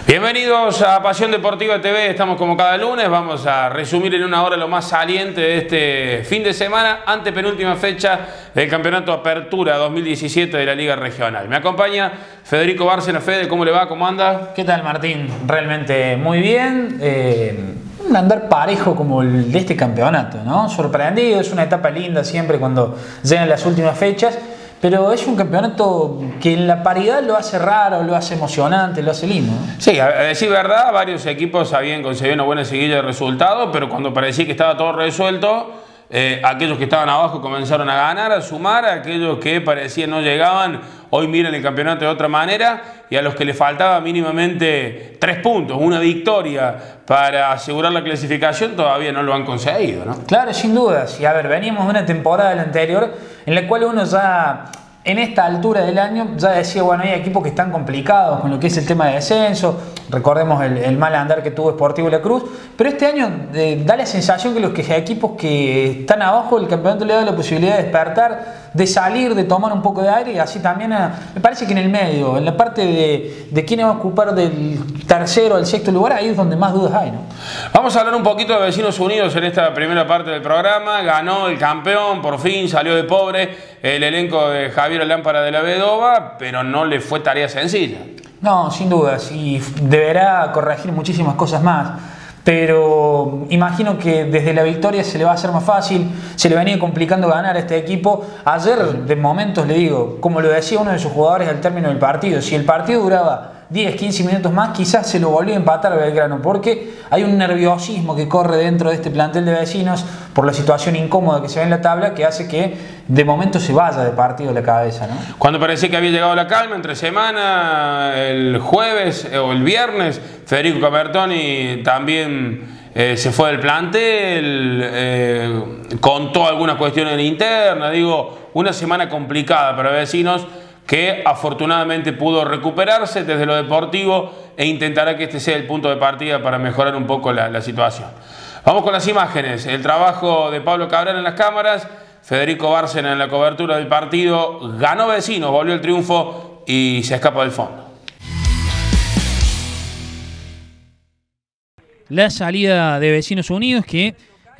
Bienvenidos a Pasión Deportiva TV, estamos como cada lunes, vamos a resumir en una hora lo más saliente de este fin de semana, antepenúltima fecha del Campeonato Apertura 2017 de la Liga Regional. Me acompaña Federico Bárcena. Fede, ¿cómo le va? ¿Cómo anda? ¿Qué tal, Martín? Realmente muy bien, un andar parejo como el de este campeonato, ¿no? Sorprendido, es una etapa linda siempre cuando llegan las últimas fechas. Pero es un campeonato que en la paridad lo hace raro, lo hace emocionante, lo hace lindo, ¿no? Sí, a decir verdad, varios equipos habían conseguido una buena seguilla de resultados, pero cuando parecía que estaba todo resuelto, aquellos que estaban abajo comenzaron a ganar, a sumar, aquellos que parecían no llegaban, hoy miran el campeonato de otra manera, y a los que les faltaba mínimamente 3 puntos, una victoria para asegurar la clasificación, todavía no lo han conseguido, ¿no? Claro, sin dudas. Y a ver, veníamos de una temporada de la anterior en la cual uno ya, en esta altura del año, ya decía, bueno, hay equipos que están complicados con lo que es el tema de descenso. Recordemos el mal andar que tuvo Sportivo La Cruz. Pero este año da la sensación que los equipos que están abajo del campeonato le da la posibilidad de despertar, de salir, de tomar un poco de aire, y así también me parece que en el medio, en la parte de quién va a ocupar del tercero al sexto lugar, ahí es donde más dudas hay, ¿no? Vamos a hablar un poquito de Vecinos Unidos en esta primera parte del programa. Ganó el campeón, por fin salió de pobre el elenco de Javier Lámpara de la Vedova, pero no le fue tarea sencilla. No, sin dudas, y deberá corregir muchísimas cosas más. Pero imagino que desde la victoria se le va a hacer más fácil, se le venía complicando ganar a este equipo. Ayer, de momentos, le digo, como lo decía uno de sus jugadores al término del partido, si el partido duraba 10, 15 minutos más, quizás se lo volvió a empatar a Belgrano, porque hay un nerviosismo que corre dentro de este plantel de Vecinos por la situación incómoda que se ve en la tabla, que hace que de momento se vaya de partido la cabeza, ¿no? Cuando parecía que había llegado la calma, entre semana, el jueves o el viernes, Federico Camertoni también se fue del plantel, contó algunas cuestiones internas, digo, una semana complicada para Vecinos, que afortunadamente pudo recuperarse desde lo deportivo e intentará que este sea el punto de partida para mejorar un poco la situación. Vamos con las imágenes, el trabajo de Pablo Cabral en las cámaras, Federico Bárcena en la cobertura del partido. Ganó Vecinos, volvió el triunfo y se escapa del fondo. La salida de Vecinos Unidos, que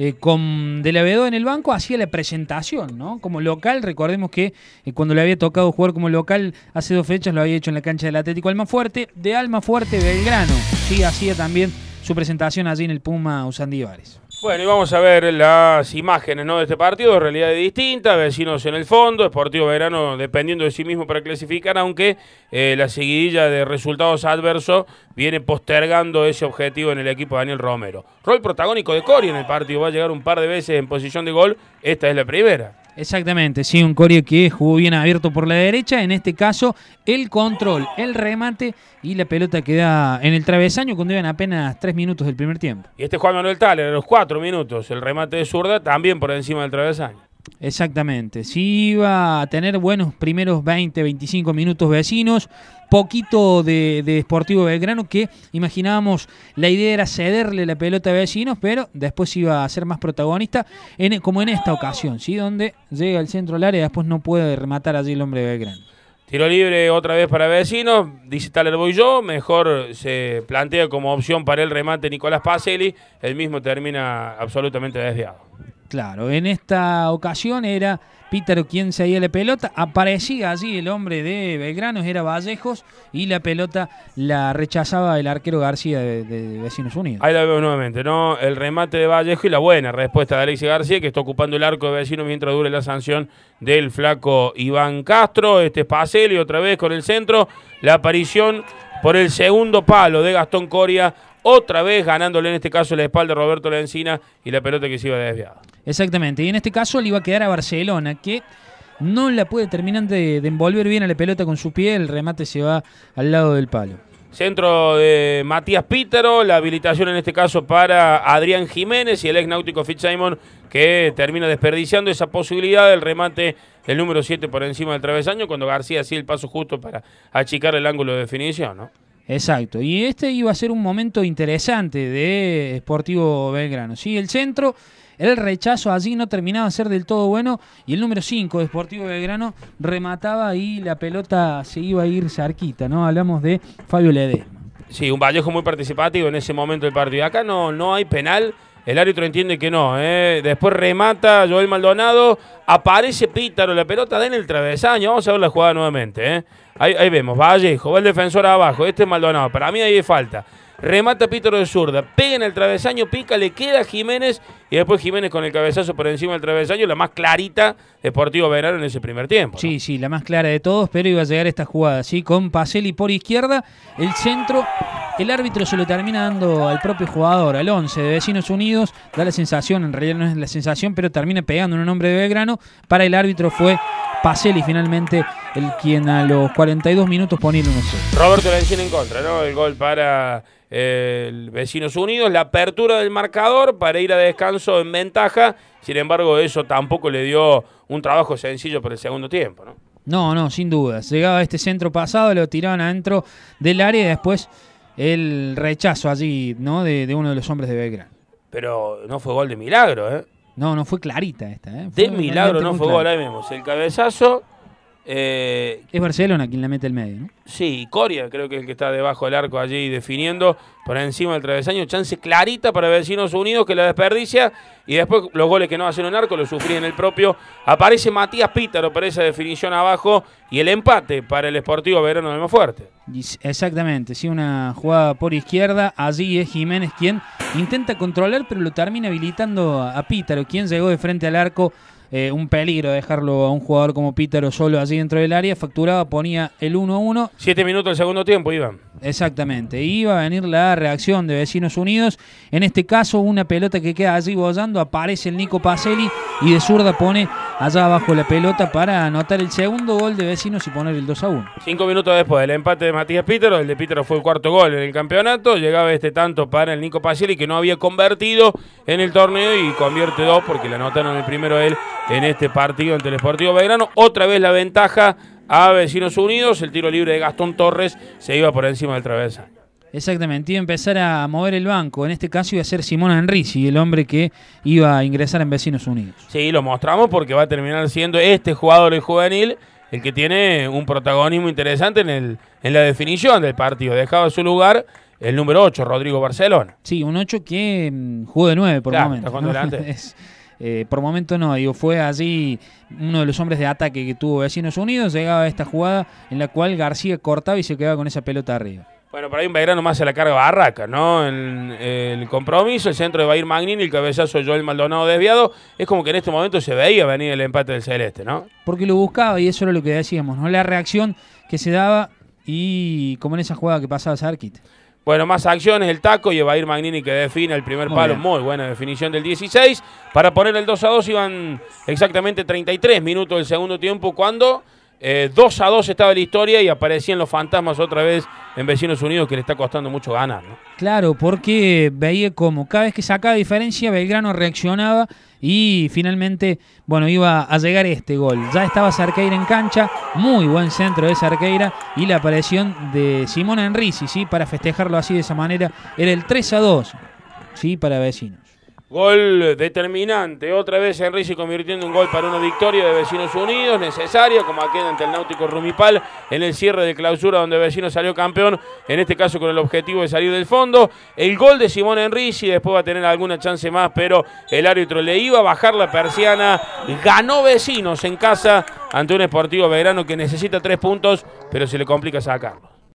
con De la Vedova en el banco hacía la presentación, ¿no? Como local. Recordemos que cuando le había tocado jugar como local hace 2 fechas lo había hecho en la cancha del Atlético Almafuerte. De Almafuerte, Belgrano, sí, hacía también su presentación allí en el Puma Usandívares. Bueno, y vamos a ver las imágenes, ¿no?, de este partido, realidades distintas, Vecinos en el fondo, Sportivo Belgrano dependiendo de sí mismo para clasificar, aunque la seguidilla de resultados adversos viene postergando ese objetivo en el equipo de Daniel Romero. Rol protagónico de Cory en el partido, va a llegar un par de veces en posición de gol, esta es la primera. Exactamente, sí, un Cory que jugó bien abierto por la derecha, en este caso el control, el remate y la pelota queda en el travesaño cuando iban apenas 3 minutos del primer tiempo. Y este Juan Manuel Thaler a los 4 minutos, el remate de zurda también por encima del travesaño. Exactamente, sí iba a tener buenos primeros 20, 25 minutos Vecinos, poquito de Sportivo Belgrano, que imaginábamos la idea era cederle la pelota a Vecinos, pero después iba a ser más protagonista, como en esta ocasión, ¿sí? Donde llega al centro del área y después no puede rematar allí el hombre de Belgrano. Tiro libre otra vez para Vecinos, dice Thaler voy yo, mejor se plantea como opción para el remate Nicolás Pacelli, el mismo termina absolutamente desviado. Claro, en esta ocasión era Pítaro quien seguía la pelota, aparecía allí el hombre de Belgrano, era Vallejos, y la pelota la rechazaba el arquero García de Vecinos Unidos. Ahí la veo nuevamente, ¿no? El remate de Vallejo y la buena respuesta de Alexis García, que está ocupando el arco de Vecinos mientras dure la sanción del flaco Iván Castro. Este es Pacelli otra vez con el centro, la aparición por el segundo palo de Gastón Coria, otra vez ganándole en este caso la espalda a Roberto Lencina y la pelota que se iba desviada. Exactamente, y en este caso le iba a quedar a Barcelona, que no la puede terminar de envolver bien a la pelota con su pie, el remate se va al lado del palo. Centro de Matías Pítaro, la habilitación en este caso para Adrián Jiménez y el ex náutico Fitzsimon, que termina desperdiciando esa posibilidad del remate del número 7 por encima del travesaño, cuando García hacía el paso justo para achicar el ángulo de definición, ¿no? Exacto, y este iba a ser un momento interesante de Sportivo Belgrano, ¿sí? El centro, el rechazo allí no terminaba de ser del todo bueno, y el número 5 de Sportivo Belgrano remataba y la pelota se iba a ir cerquita, ¿no? Hablamos de Fabio Ledesma. Sí, un Vallejo muy participativo en ese momento del partido. Acá no hay penal. El árbitro entiende que no. Después remata Joel Maldonado. Aparece Pítaro. La pelota da en el travesaño. Vamos a ver la jugada nuevamente. Ahí vemos. Vallejo. Va el defensor abajo. Este es Maldonado. Para mí ahí hay falta. Remata Pítaro de zurda. Pega en el travesaño. Pica. Le queda a Jiménez. Y después Jiménez con el cabezazo por encima del travesaño. La más clarita Deportivo Belgrano en ese primer tiempo, ¿no? Sí, sí, la más clara de todos. Pero iba a llegar esta jugada, ¿sí? Con Pacelli por izquierda. El centro. El árbitro se lo termina dando al propio jugador, al 11 de Vecinos Unidos. Da la sensación, en realidad no es la sensación, pero termina pegando en un hombre de Belgrano. Para el árbitro fue Pacelli finalmente el quien a los 42 minutos pone el 1-0. Roberto Lencina en contra, ¿no? El gol para el Vecinos Unidos. La apertura del marcador para ir a descanso en ventaja. Sin embargo, eso tampoco le dio un trabajo sencillo para el segundo tiempo, ¿no? No, sin duda. Llegaba este centro pasado, lo tiraban adentro del área y después el rechazo allí, ¿no? De uno de los hombres de Belgrano. Pero no fue gol de milagro, ¿eh? No fue clarita esta, ¿eh? De milagro no fue gol, ahí vemos. El cabezazo. Es Barcelona quien la mete al medio, ¿no? Sí, Coria creo que es el que está debajo del arco allí definiendo por encima del travesaño. Chance clarita para Vecinos Unidos que la desperdicia. Y después los goles que no hacen un arco los sufrí en el propio. Aparece Matías Pítaro para esa definición abajo. Y el empate para el Sportivo Belgrano del Almafuerte. Exactamente, sí, una jugada por izquierda. Allí es Jiménez quien intenta controlar, pero lo termina habilitando a Pítaro, quien llegó de frente al arco. Un peligro dejarlo a un jugador como Pítaro solo allí dentro del área. Facturaba, ponía el 1-1. 7 minutos del segundo tiempo, Iván. Exactamente. Iba a venir la reacción de Vecinos Unidos. En este caso, una pelota que queda allí bollando. Aparece el Nico Pacelli y de zurda pone allá abajo la pelota para anotar el segundo gol de Vecinos y poner el 2-1. 5 minutos después del empate de Matías Pítaro. El de Pítaro fue el cuarto gol en el campeonato. Llegaba este tanto para el Nico Pacelli que no había convertido en el torneo y convierte 2 porque le anotaron el primero él en este partido ante el Sportivo Belgrano. Otra vez la ventaja a Vecinos Unidos. El tiro libre de Gastón Torres se iba por encima del travesaño. Exactamente, iba a empezar a mover el banco. En este caso iba a ser Simón Enrici, el hombre que iba a ingresar en Vecinos Unidos. Sí, lo mostramos porque va a terminar siendo este jugador el juvenil el que tiene un protagonismo interesante en la definición del partido. Dejaba su lugar el número 8, Rodrigo Barcelona. Sí, un 8 que jugó de 9 por momento. Está jugando delante. Por momento no, digo, fue allí uno de los hombres de ataque que tuvo Vecinos Unidos. Llegaba a esta jugada en la cual García cortaba y se quedaba con esa pelota arriba. Bueno, por ahí un Belgrano más se la carga Barraca, ¿no? El compromiso, el centro de Bair Magnini, el cabezazo de Joel Maldonado desviado. Es como que en este momento se veía venir el empate del Celeste, ¿no? Porque lo buscaba y eso era lo que decíamos, ¿no? La reacción que se daba y como en esa jugada que pasaba Sarkit. Bueno, más acciones, el taco y Evair Magnini que define el primer palo. Muy buena definición del 16. Para poner el 2-2 iban exactamente 33 minutos del segundo tiempo cuando 2-2 estaba la historia y aparecían los fantasmas otra vez en Vecinos Unidos que le está costando mucho ganar, ¿no? Claro, porque veía como cada vez que sacaba diferencia Belgrano reaccionaba y finalmente, bueno, iba a llegar este gol. Ya estaba Cerqueira en cancha, muy buen centro de Cerqueira y la aparición de Simón Enrici, ¿sí? Para festejarlo así de esa manera, era el 3-2, ¿sí? Para Vecinos. Gol determinante, otra vez Enrici convirtiendo un gol para una victoria de Vecinos Unidos, necesaria como aquel ante el Náutico Rumipal en el cierre de clausura donde Vecinos salió campeón, en este caso con el objetivo de salir del fondo. El gol de Simón Enrici, después va a tener alguna chance más, pero el árbitro le iba a bajar la persiana. Ganó Vecinos en casa ante un Sportivo Belgrano que necesita 3 puntos, pero se le complica sacarlo.